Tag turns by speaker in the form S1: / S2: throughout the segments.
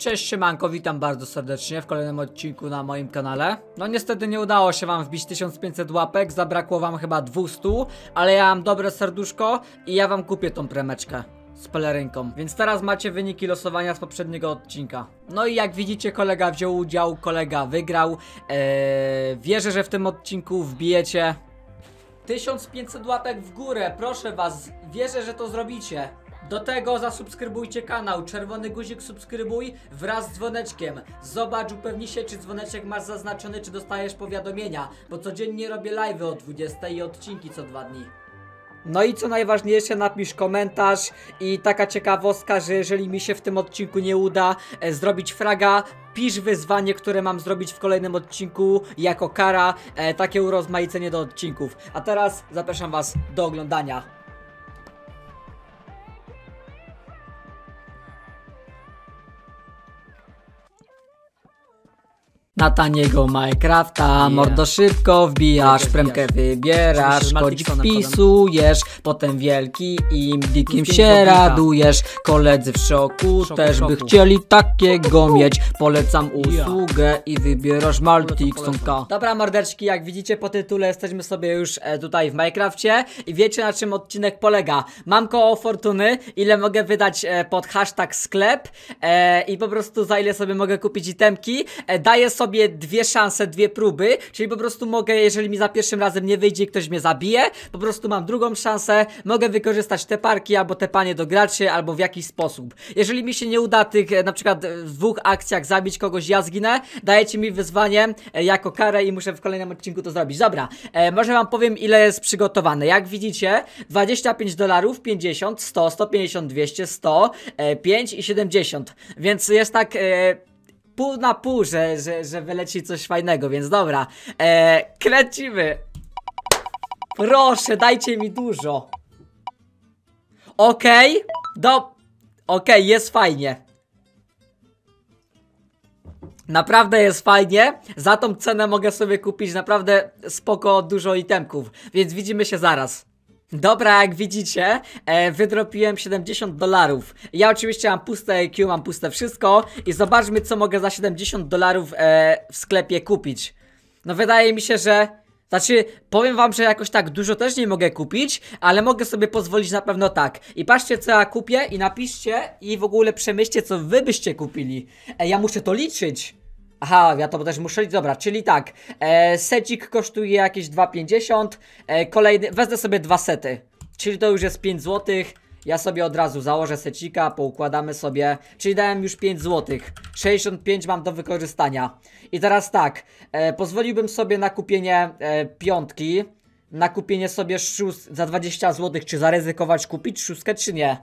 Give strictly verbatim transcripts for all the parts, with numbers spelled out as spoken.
S1: Cześć, siemanko, witam bardzo serdecznie w kolejnym odcinku na moim kanale. No niestety nie udało się wam wbić tysiąc pięćset łapek, zabrakło wam chyba dwieście, ale ja mam dobre serduszko i ja wam kupię tą premeczkę z pelerynką. Więc teraz macie wyniki losowania z poprzedniego odcinka. No i jak widzicie, kolega wziął udział, kolega wygrał. eee, Wierzę, że w tym odcinku wbijecie tysiąc pięćset łapek w górę, proszę was, wierzę, że to zrobicie. Do tego zasubskrybujcie kanał, czerwony guzik subskrybuj wraz z dzwoneczkiem. Zobacz, upewnij się, czy dzwoneczek masz zaznaczony, czy dostajesz powiadomienia, bo codziennie robię live'y o dwudziestej i odcinki co dwa dni. No i co najważniejsze, napisz komentarz i taka ciekawostka, że jeżeli mi się w tym odcinku nie uda e, zrobić fraga, pisz wyzwanie, które mam zrobić w kolejnym odcinku jako kara, e, takie urozmaicenie do odcinków. A teraz zapraszam was do oglądania. Na taniego Minecrafta, yeah. Mordo szybko wbijasz, yeah, premkę wybierasz, kodzik wpisujesz, potem wielki i dikim się radujesz. Koledzy w szoku, w szoku też w szoku. by chcieli takiego mieć. Polecam usługę yeah. i wybierasz Multiksonka. Dobra mordeczki, jak widzicie po tytule jesteśmy sobie już e, tutaj w Minecrafcie i wiecie na czym odcinek polega. Mam koło fortuny, ile mogę wydać e, pod hashtag sklep e, i po prostu za ile sobie mogę kupić itemki. E, daję sobie sobie dwie szanse, dwie próby, czyli po prostu mogę, jeżeli mi za pierwszym razem nie wyjdzie i ktoś mnie zabije, po prostu mam drugą szansę, mogę wykorzystać te parki albo te panie do graczy, albo w jakiś sposób. Jeżeli mi się nie uda tych, na przykład w dwóch akcjach zabić kogoś, ja zginę, dajecie mi wyzwanie e, jako karę i muszę w kolejnym odcinku to zrobić. Dobra, e, może wam powiem ile jest przygotowane. Jak widzicie, dwadzieścia pięć dolarów, pięćdziesiąt, sto, sto pięćdziesiąt, dwieście, sto, e, pięć i siedemdziesiąt, więc jest tak... E, pół na pół, że, że, że wyleci coś fajnego, więc dobra. Eee, kręcimy. Proszę, dajcie mi dużo. Okej. Okay. Do... Okej, okay, jest fajnie. Naprawdę jest fajnie. Za tą cenę mogę sobie kupić naprawdę spoko dużo itemków. Więc widzimy się zaraz. Dobra, jak widzicie, e, wydropiłem siedemdziesiąt dolarów. Ja oczywiście mam puste I Q, mam puste wszystko. I zobaczmy, co mogę za siedemdziesiąt dolarów e, w sklepie kupić. No wydaje mi się, że... Znaczy, powiem wam, że jakoś tak dużo też nie mogę kupić, ale mogę sobie pozwolić na pewno tak. I patrzcie, co ja kupię i napiszcie i w ogóle przemyślcie, co wy byście kupili. E, ja muszę to liczyć. Aha, ja to też muszę liczyć, dobra, czyli tak, e, secik kosztuje jakieś dwa pięćdziesiąt, e, kolejny, wezmę sobie dwa sety, czyli to już jest pięć złotych, ja sobie od razu założę secika, poukładamy sobie, czyli dałem już pięć złotych, sześćdziesiąt pięć mam do wykorzystania. I teraz tak, e, pozwoliłbym sobie na kupienie e, piątki, na kupienie sobie szóst za dwadzieścia złotych, czy zaryzykować kupić szóstkę, czy nie?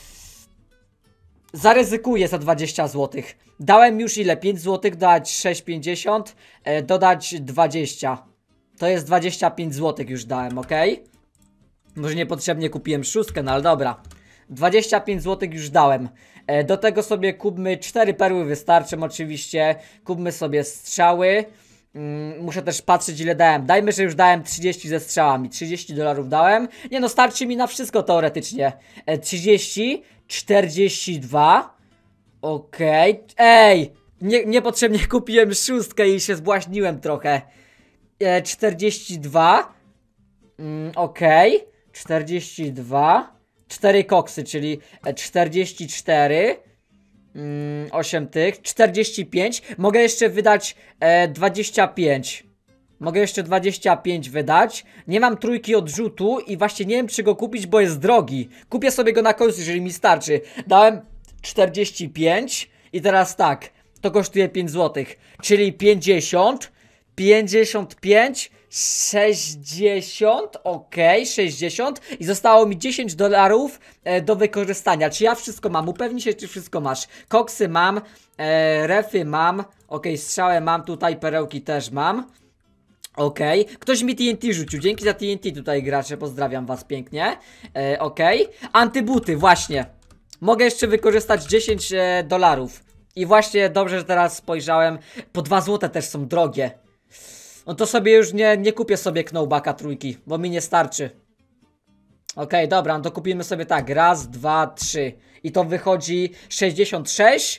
S1: Zaryzykuję za dwadzieścia złotych. Dałem już ile? pięć złotych, dodać sześć pięćdziesiąt, e, dodać dwadzieścia. To jest dwadzieścia pięć złotych już dałem, ok? Może niepotrzebnie kupiłem szóstkę, no ale dobra. dwadzieścia pięć złotych już dałem. E, do tego sobie kupmy cztery perły, wystarczą oczywiście. Kupmy sobie strzały. Mm, muszę też patrzeć ile dałem. Dajmy, że już dałem trzydzieści ze strzałami. trzydzieści dolarów dałem. Nie no, starczy mi na wszystko teoretycznie. E, trzydzieści, czterdzieści dwa. Okej. Okay. Ej! Nie, niepotrzebnie kupiłem szóstkę i się zbłaźniłem trochę. E, czterdzieści dwa. Mm, Okej. Okay. czterdzieści dwa. cztery koksy, czyli czterdzieści cztery. Mm, osiem tych. czterdzieści pięć. Mogę jeszcze wydać e, dwadzieścia pięć. Mogę jeszcze dwadzieścia pięć wydać. Nie mam trójki odrzutu i właśnie nie wiem, czy go kupić, bo jest drogi. Kupię sobie go na końcu, jeżeli mi starczy. Dałem czterdzieści pięć i teraz tak, to kosztuje pięć złotych, czyli pięćdziesiąt, pięćdziesiąt pięć, sześćdziesiąt, ok, sześćdziesiąt i zostało mi dziesięć dolarów e, do wykorzystania. Czy ja wszystko mam? Upewnij się, czy wszystko masz. Koksy mam, e, refy mam, ok, strzałę mam, tutaj perełki też mam. Okej, okay. Ktoś mi T N T rzucił, dzięki za T N T tutaj gracze, pozdrawiam was pięknie. e, Okej, okay. Antybuty, właśnie. Mogę jeszcze wykorzystać dziesięć e, dolarów. I właśnie dobrze, że teraz spojrzałem. Po dwa złote też są drogie. No to sobie już nie, nie kupię sobie Knowbacka trójki, bo mi nie starczy. Okej, okay, dobra, no to kupimy sobie tak, raz, dwa, trzy. I to wychodzi sześćdziesiąt sześć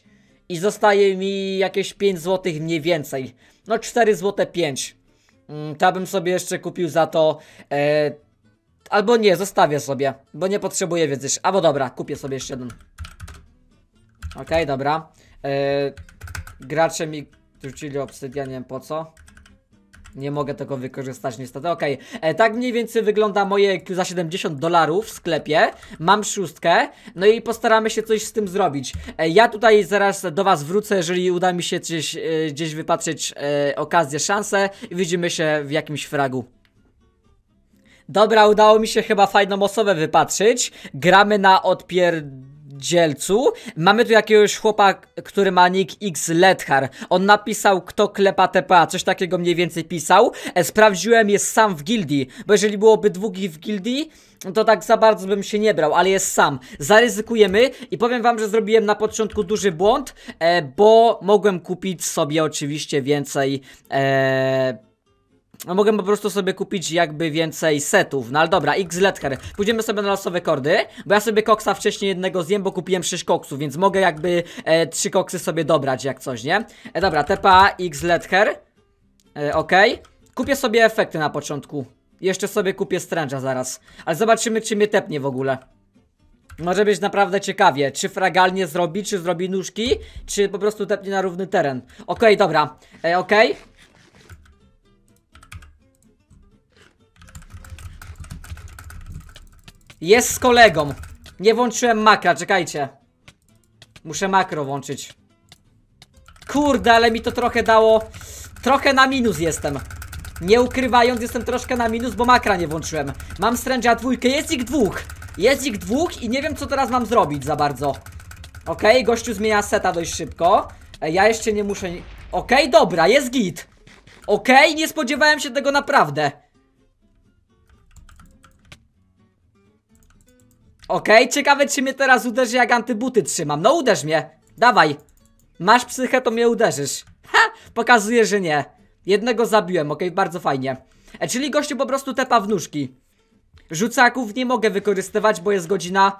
S1: i zostaje mi jakieś pięć złotych mniej więcej. No cztery złote pięć. Mm, to bym sobie jeszcze kupił za to... E, albo nie, zostawię sobie, bo nie potrzebuję wiedzy. Albo dobra, kupię sobie jeszcze jeden. Okej, okay, dobra. E, gracze mi rzucili obsydian, nie wiem po co. Nie mogę tego wykorzystać niestety, okej. Okay. Tak mniej więcej wygląda moje za siedemdziesiąt dolarów w sklepie. Mam szóstkę, no i postaramy się coś z tym zrobić. e, Ja tutaj zaraz do was wrócę, jeżeli uda mi się gdzieś, e, gdzieś wypatrzeć e, okazję, szansę i widzimy się w jakimś fragu. Dobra, udało mi się chyba fajną osobę wypatrzyć. Gramy na odpierdzielcu. Mamy tu jakiegoś chłopa, który ma nick X Lethar. On napisał, kto klepa T P A, coś takiego mniej więcej pisał. e, Sprawdziłem, jest sam w gildii, bo jeżeli byłoby dwóch w gildii, to tak za bardzo bym się nie brał, ale jest sam. Zaryzykujemy i powiem wam, że zrobiłem na początku duży błąd, e, bo mogłem kupić sobie oczywiście więcej... E, No mogę po prostu sobie kupić jakby więcej setów. No ale dobra, X Lethar. Pójdziemy sobie na losowe kordy, bo ja sobie koksa wcześniej jednego zjem, bo kupiłem sześć koksów, więc mogę jakby e, trzy koksy sobie dobrać jak coś, nie? E, dobra, T P A X Lethar. e, Okej okay. Kupię sobie efekty na początku. Jeszcze sobie kupię Strange'a zaraz. Ale zobaczymy, czy mnie tepnie w ogóle. Może być naprawdę ciekawie. Czy fragalnie zrobi, czy zrobi nóżki, czy po prostu tepnie na równy teren. Okej, okay, dobra. e, Okej okay. Jest z kolegą. Nie włączyłem makra, czekajcie. Muszę makro włączyć. Kurde, ale mi to trochę dało. Trochę na minus jestem. Nie ukrywając, jestem troszkę na minus, bo makra nie włączyłem. Mam Strange'a dwójkę, jest ich dwóch. Jest ich dwóch i nie wiem, co teraz mam zrobić za bardzo. Okej, okay, gościu zmienia seta dość szybko. Ja jeszcze nie muszę... Okej, okay, dobra, jest git. Okej, okay, nie spodziewałem się tego naprawdę. Okej, okay, ciekawe, czy mnie teraz uderzy, jak antybuty trzymam. No uderz mnie, dawaj. Masz psychę, to mnie uderzysz. Ha, pokazuje, że nie. Jednego zabiłem, okej, okay, bardzo fajnie. e, Czyli gościu po prostu tepa w nóżki. Rzucaków nie mogę wykorzystywać, bo jest godzina...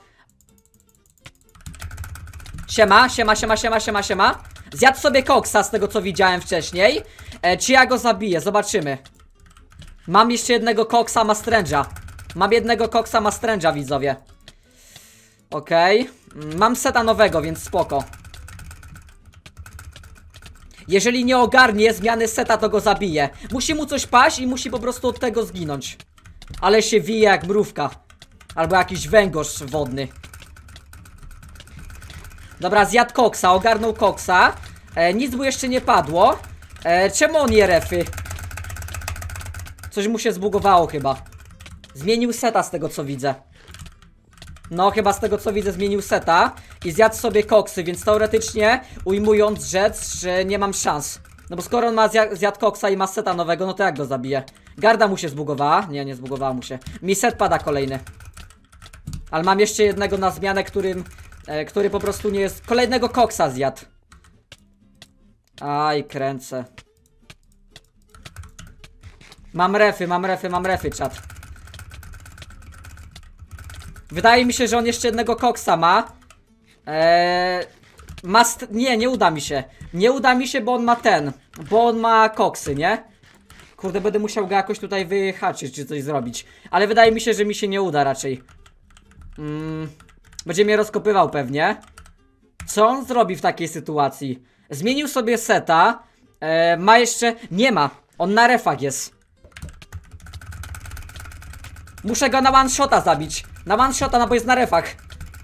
S1: Siema, siema, siema, siema, siema, siema. Zjadł sobie koksa z tego, co widziałem wcześniej. e, Czy ja go zabiję, zobaczymy. Mam jeszcze jednego koksa, ma Strange'a. Mam jednego koksa, ma Strange'a, widzowie. Okej, okay. Mam seta nowego, więc spoko. Jeżeli nie ogarnie zmiany seta, to go zabije. Musi mu coś paść i musi po prostu od tego zginąć. Ale się wije jak mrówka. Albo jakiś węgorz wodny. Dobra, zjadł koksa, ogarnął koksa. e, Nic mu jeszcze nie padło. e, Czemu on je refy? Coś mu się zbugowało chyba. Zmienił seta z tego, co widzę. No, chyba z tego, co widzę, zmienił seta. I zjadł sobie koksy, więc teoretycznie ujmując rzecz, że nie mam szans. No bo skoro on ma zjadł koksa i ma seta nowego, no to jak go zabije? Garda mu się zbugowała. Nie, nie zbugowała mu się. Mi set pada kolejny. Ale mam jeszcze jednego na zmianę, którym e, który po prostu nie jest... Kolejnego koksa zjadł. Aj, kręcę. Mam refy, mam refy, mam refy, czat. Wydaje mi się, że on jeszcze jednego koksa ma. Eee, ma nie, nie uda mi się. Nie uda mi się, bo on ma ten. Bo on ma koksy, nie? Kurde, będę musiał go jakoś tutaj wyhaczyć, czy coś zrobić. Ale wydaje mi się, że mi się nie uda raczej. mm, Będzie mnie rozkopywał pewnie. Co on zrobi w takiej sytuacji? Zmienił sobie seta. eee, Ma jeszcze... Nie ma. On na refach jest. Muszę go na one shota zabić. Na one shota, no bo jest na refach.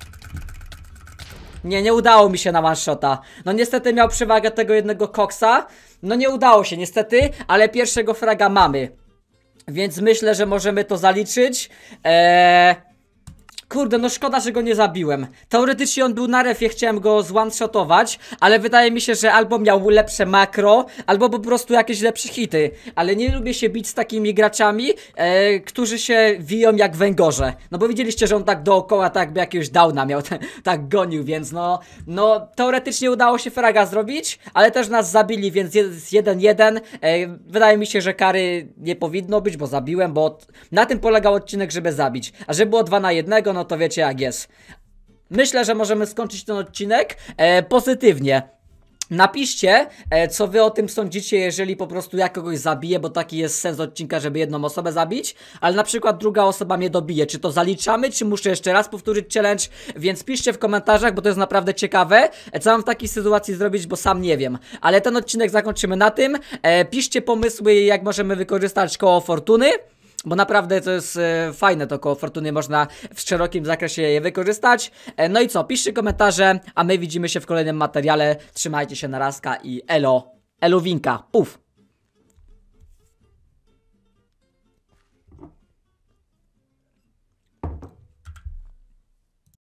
S1: Nie, nie udało mi się na one shota. No niestety miał przewagę tego jednego koksa. No nie udało się niestety, ale pierwszego fraga mamy. Więc myślę, że możemy to zaliczyć. Eee... Kurde, no szkoda, że go nie zabiłem. Teoretycznie on był na refie, chciałem go z-one-shotować, ale wydaje mi się, że albo miał lepsze makro, albo po prostu jakieś lepsze hity. Ale nie lubię się bić z takimi graczami, e, którzy się wiją jak węgorze. No bo widzieliście, że on tak dookoła, tak jakby jakiegoś downa miał, tak gonił, więc no... No, teoretycznie udało się fraga zrobić, ale też nas zabili, więc jest jeden jeden. E, wydaje mi się, że kary nie powinno być, bo zabiłem, bo na tym polegał odcinek, żeby zabić. A żeby było dwa na jednego, no to wiecie jak jest. Myślę, że możemy skończyć ten odcinek e, pozytywnie. Napiszcie, e, co wy o tym sądzicie, jeżeli po prostu ja kogoś zabiję, bo taki jest sens odcinka, żeby jedną osobę zabić, ale na przykład druga osoba mnie dobije. Czy to zaliczamy, czy muszę jeszcze raz powtórzyć challenge? Więc piszcie w komentarzach, bo to jest naprawdę ciekawe, e, co mam w takiej sytuacji zrobić, bo sam nie wiem. Ale ten odcinek zakończymy na tym. E, piszcie pomysły, jak możemy wykorzystać koło fortuny. Bo naprawdę to jest e, fajne, to koło fortuny, można w szerokim zakresie je wykorzystać. E, no i co, piszcie komentarze, a my widzimy się w kolejnym materiale. Trzymajcie się, na razie i elo, elo winka, puf.